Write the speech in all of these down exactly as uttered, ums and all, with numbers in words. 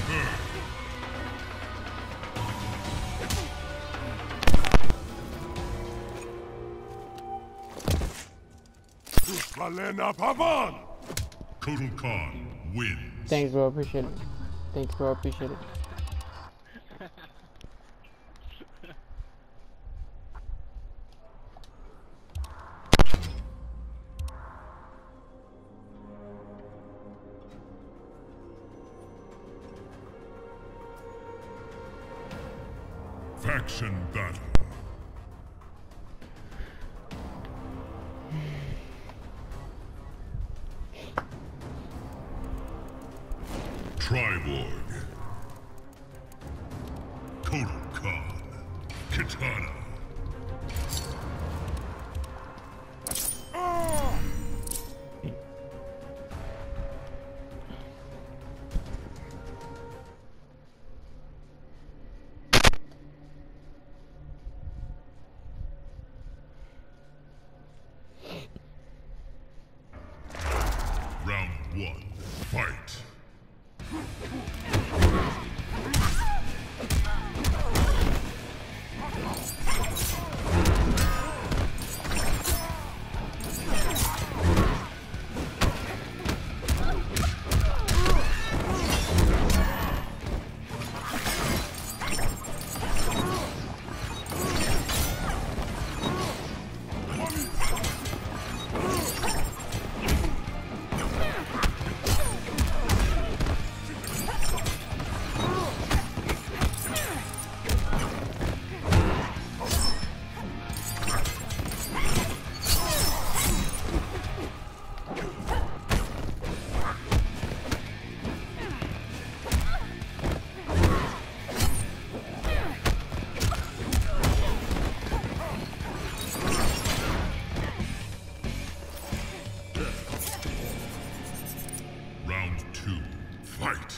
Valena Pavan! Kotal Khan wins. Thanks, bro. Appreciate it. Thanks, bro. Appreciate it. Faction battle. Triborg. Kotal Khan. Katana. Round one, fight! Round two, fight!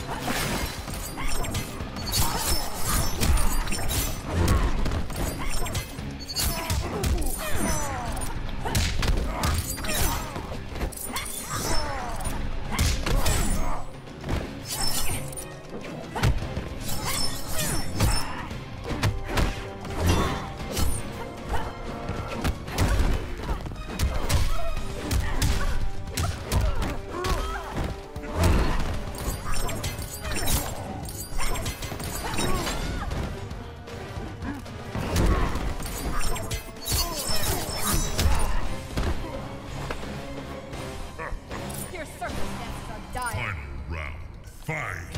Final round, fight!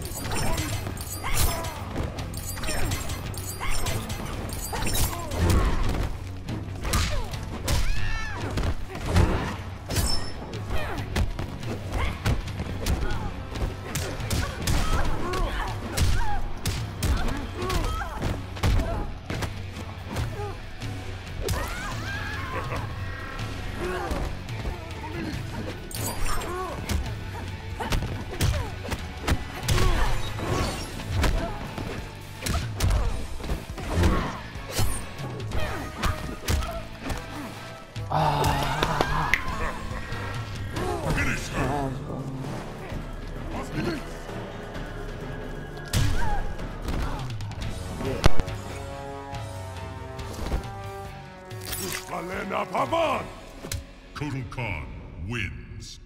Valena Pavan! Kotal Khan wins.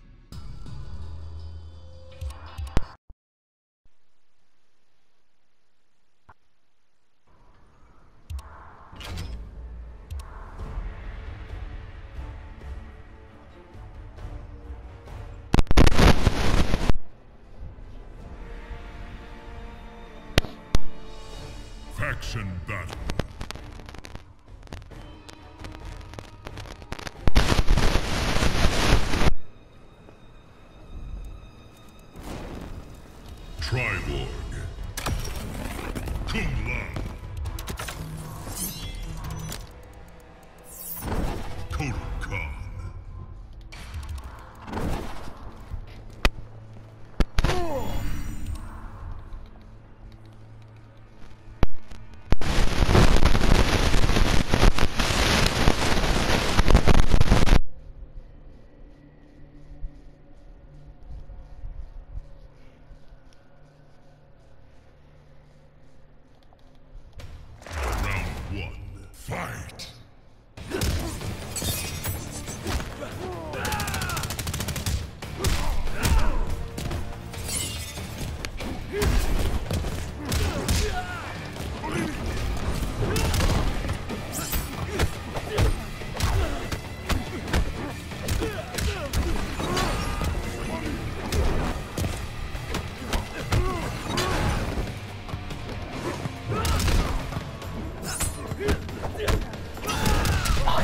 Faction battle. Triborg. Kung Lao. Kotal Khan.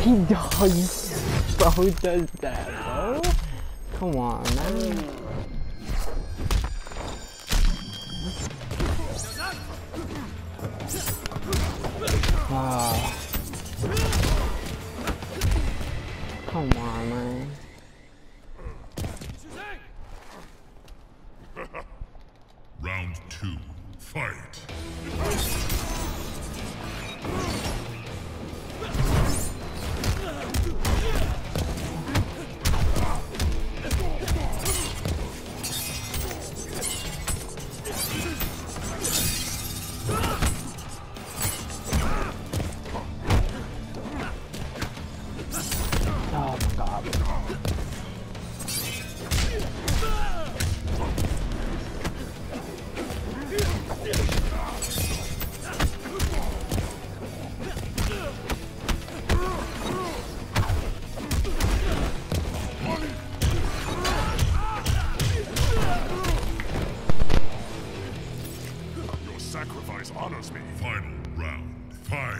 He does. Bro, who does that, bro? Come on, man. Ah. Come on, man. Round two, fight. Oh my god. Your sacrifice honors me. Final round, fight.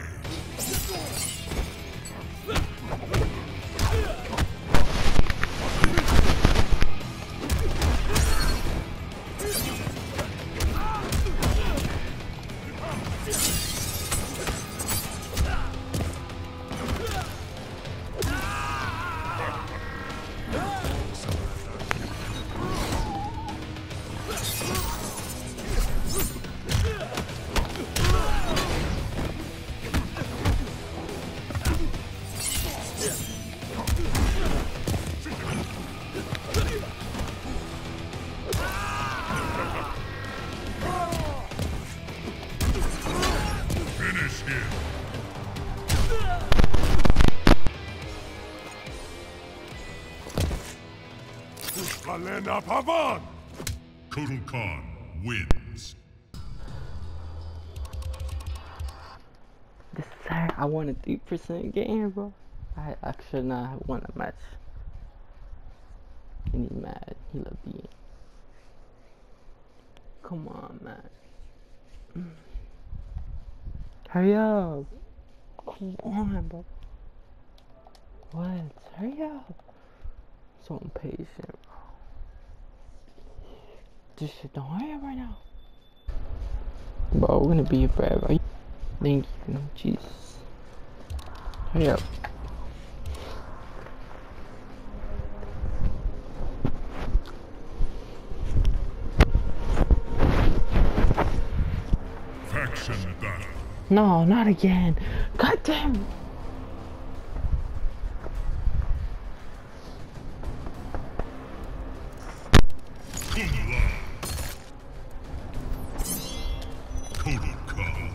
Finish him. Kalena Pavan! Kotal Khan wins. This time I won a three percent game, bro. I, I should not have won a match. And he's mad. He love being. Come on, man. Hurry up. Come on, bro. What? Hurry up. So impatient, bro. Just shit, don't hurry up right now. Bro, we're gonna be here forever. Thank you. Jesus. Hurry up. Faction battle. No, not again. God damn it. Kung Lao. Kotal Khan.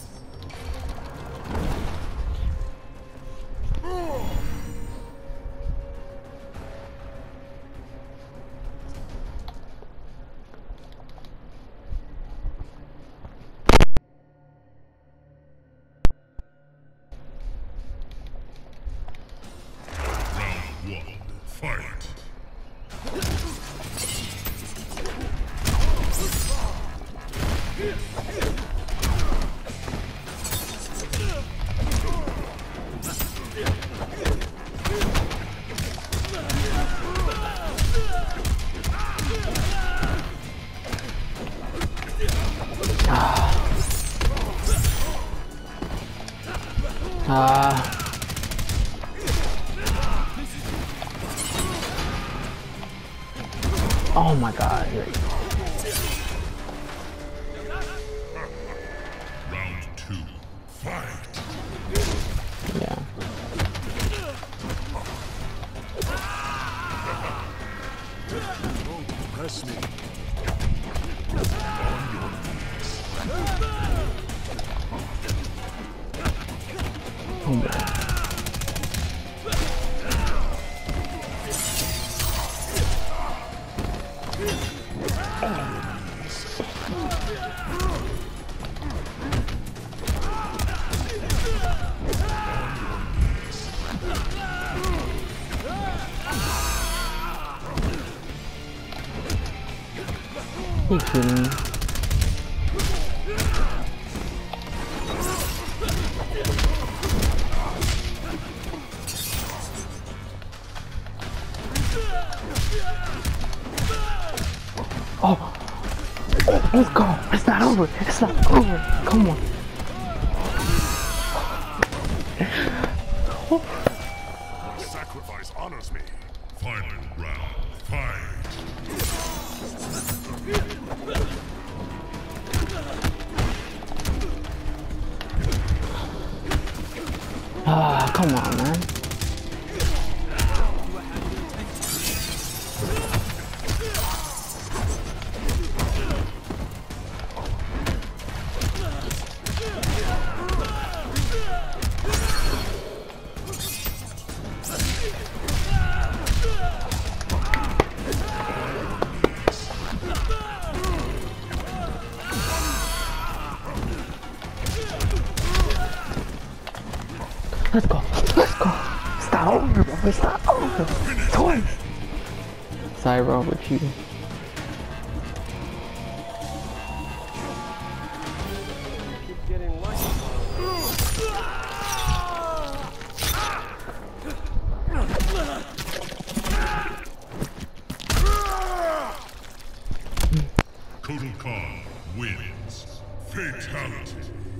Round one, fight. Ah. Oh my god. Round two, fight. Yeah. Don't press me. Oh my. You kidding me? Oh, oh, let's go. It's not over. It's not over. Come on. My sacrifice honors me. Final round. Fight. Ah, come on, man. Let's go. Let's go. It's not over, bro. It's not over. Twice. Sorry, bro, with you. Keep getting lucky. Total Khan wins. Fatality.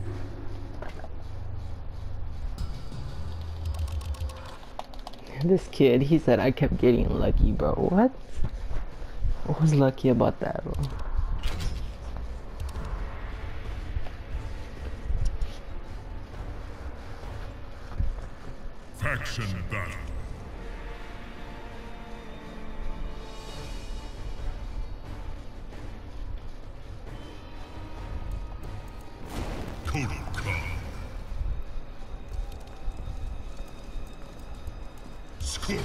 This kid, he said I kept getting lucky, bro. What? What was lucky about that, bro? Faction battle. Total Khan. Score.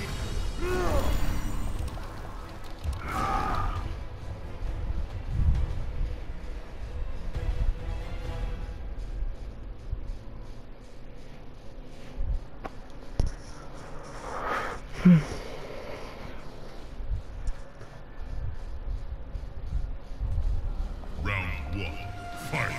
Round one. Fight.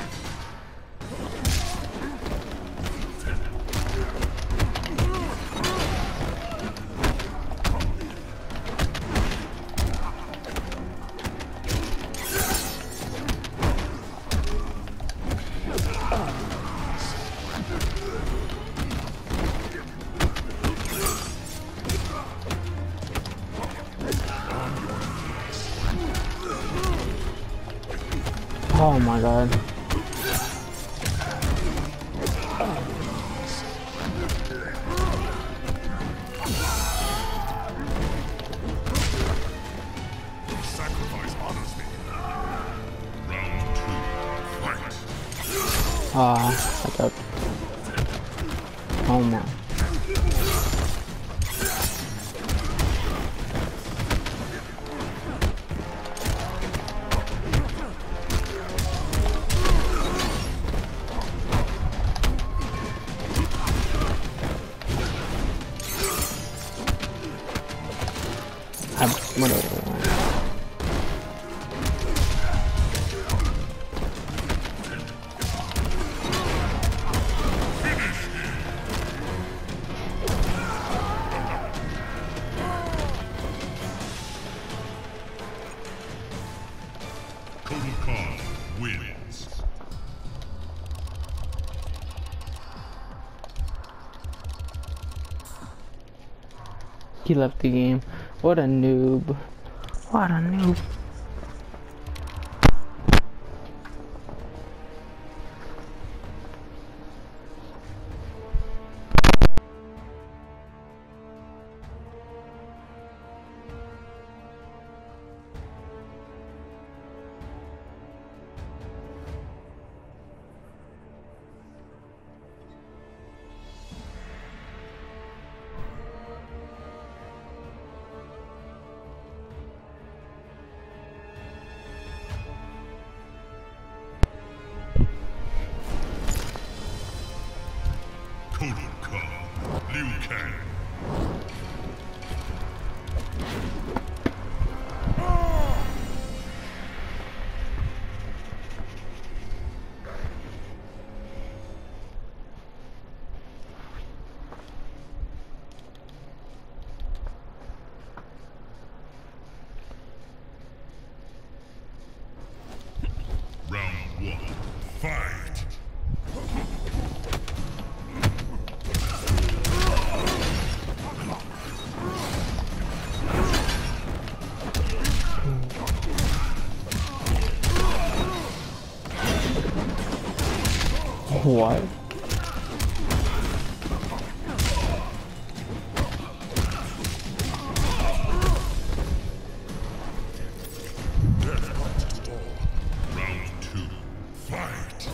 Oh my god. Sacrifice honors me. Round two. Fight. Ah, I got. Oh my. I'm whatever. Total Khan wins. He left the game. What a noob. What a noob. What? Round two. Fight.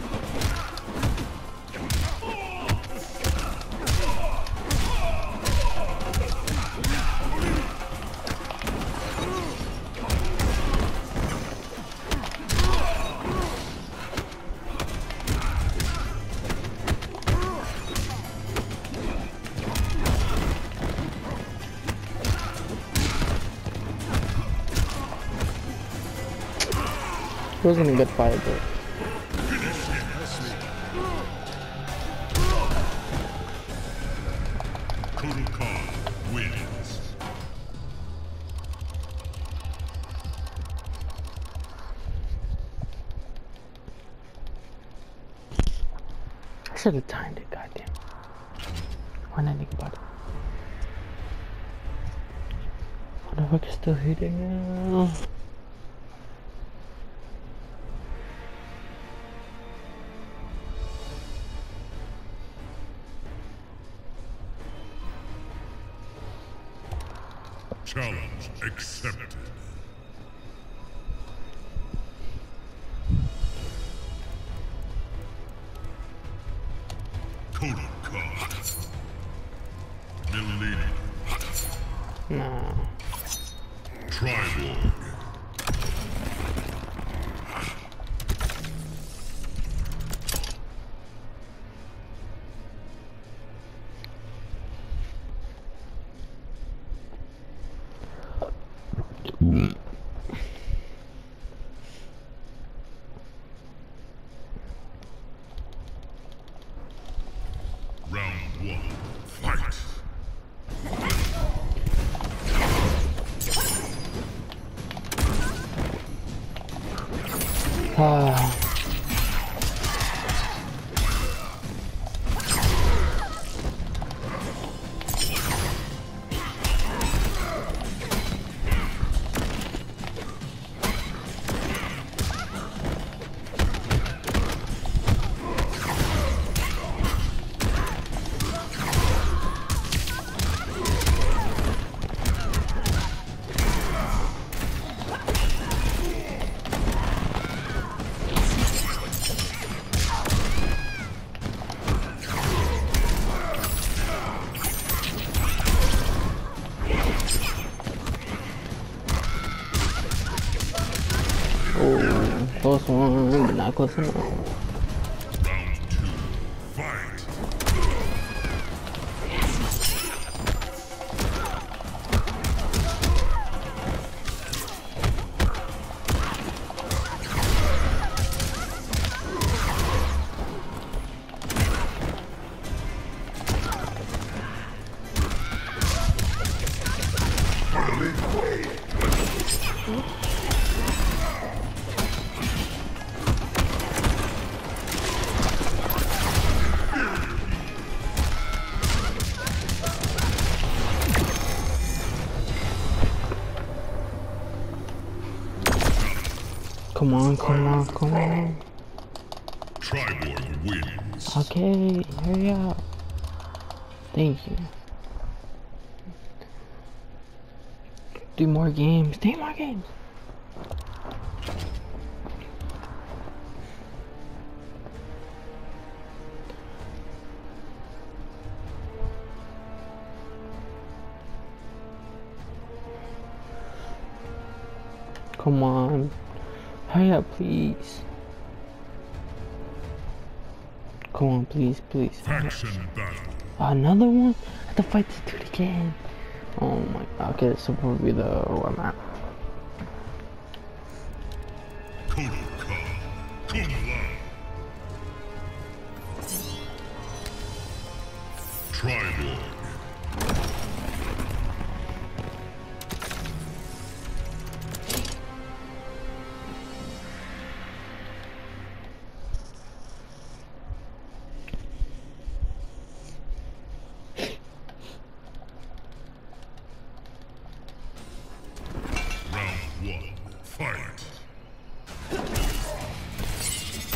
It wasn't a good fight, but Total Khan wins. I should have timed it. Goddamn. Why not think about it? What the fuck is still hitting now? Challenge accepted. Total Khan. Millennium. Nah. Triborg. Round one. Fight. Ah. Oh, close one, but not close enough. Round two. Fight. Come on, come on, come on. Triborg wins. Okay, hurry up. Thank you. Do more games. Three more games. Come on. Hurry up, please. Come on, please, please. Faction battle. Another one? I have to fight this dude again. Oh my god. Okay, this will probably be the where I'm at. Total Khan. Cum laude. Triborg. Round one. Fight.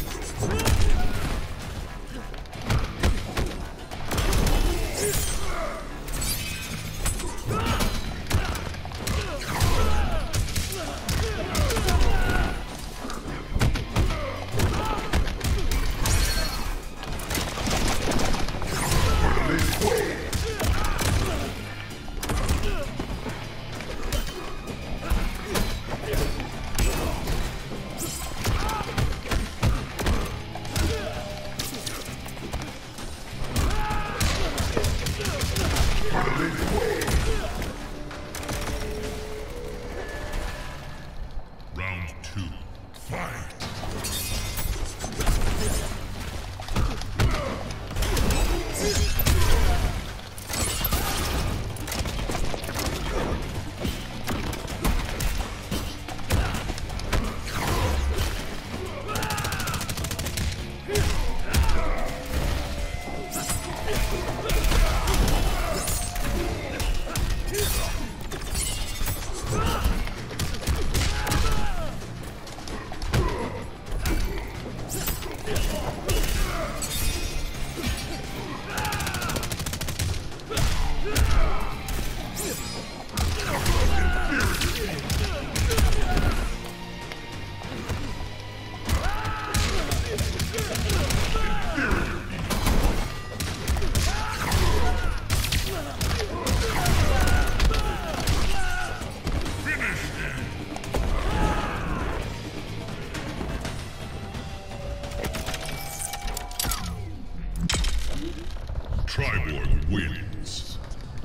Triborg wins.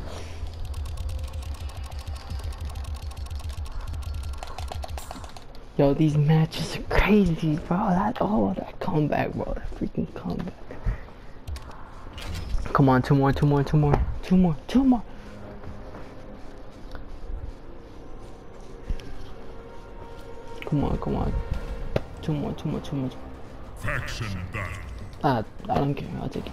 Yo, these matches are crazy, bro. That oh, that comeback, bro. That freaking comeback. Come on, two more, two more, two more, two more, two more. Come on, come on. Two more, two more, two more. Two more. Faction battle. Ah, I don't care. I'll take it.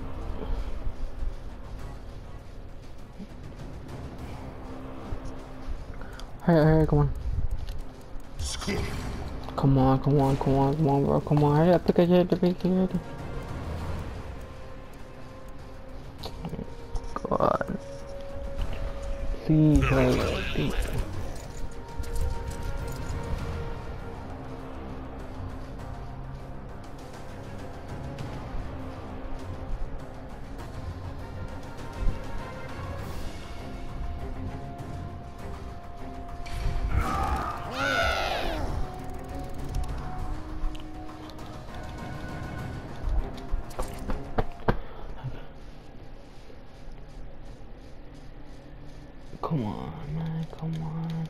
Hurry, hurry, come on. Score. Come on, come on, come on, come on, bro. Come on, hurry up. Pick a head, pick a head. God. Please, hurry up, please. Come on, man, come on.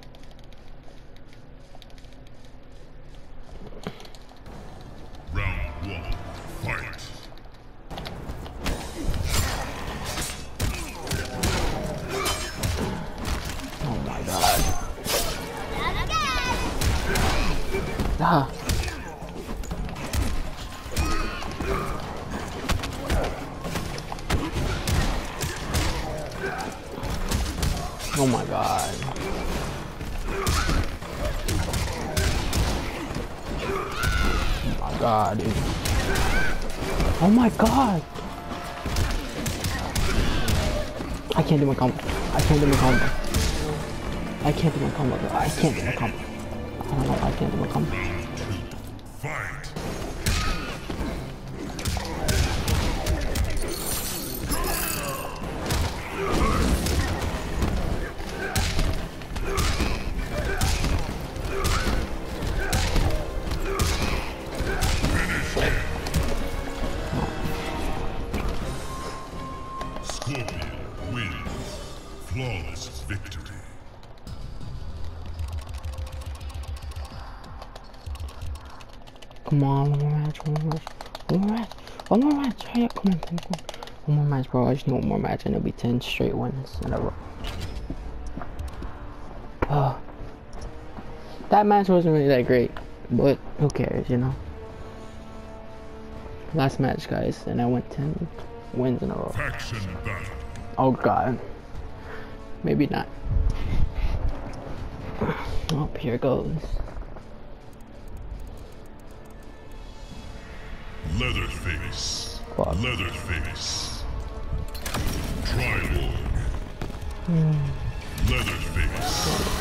Round one, fight. Oh my god. Ah. Oh my god. Oh my god, dude. Oh my god. I can't do my combo. I can't do my combo. I can't do my combo. I can't do my combo. I don't know. I can't do my combo. Fight. Scorpion wins. Flawless victory. Come on, one more match, one more match, one more match, one more match. Hurry up, come on, come on, come on. One more match, bro. I just need one more match and it'll be ten straight wins in a row. Oh. That match wasn't really that great, but who cares, you know? Last match, guys, and I went ten wins in a row. Faction battle. Oh god. Maybe not. Oh, here goes. Leatherface. Fuck. Leatherface. Triborg. Mm. Leatherface.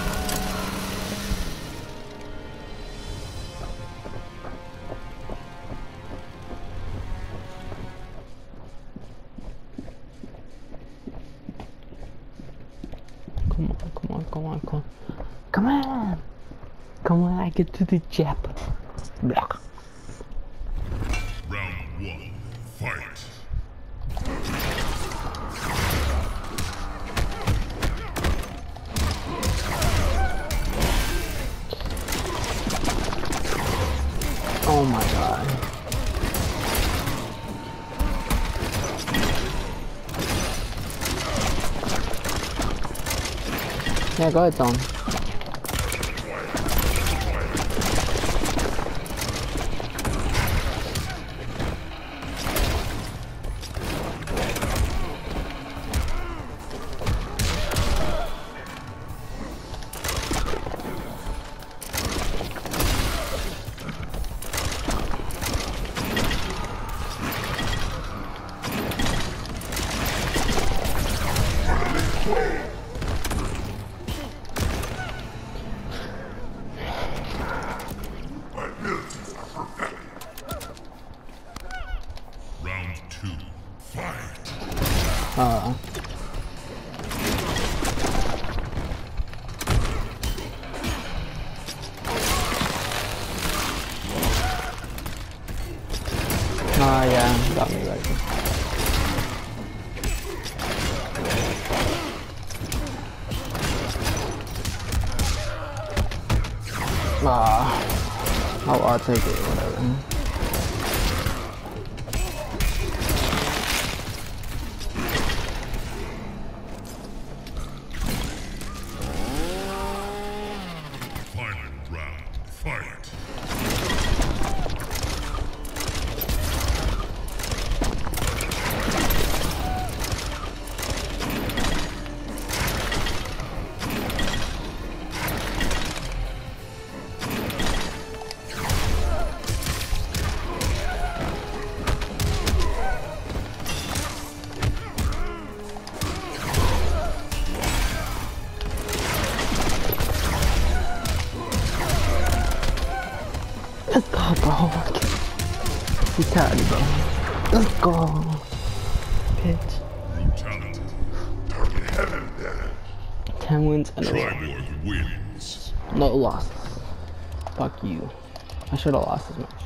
Come on, come on, come on, come on. Come on! Come on, I get to the Jap. Blah. Round one, fight. Oh my god. Yeah, go ahead, Tom. Uh. Ah, yeah, got me right there. Ah, I'll, I'll take it, whatever. Final round, fight. Let's go, bro. He's tired, bro. Let's go. Bitch. Brutality. ten wins and a row. Triborg wins. No losses. Fuck you. I should have lost this match.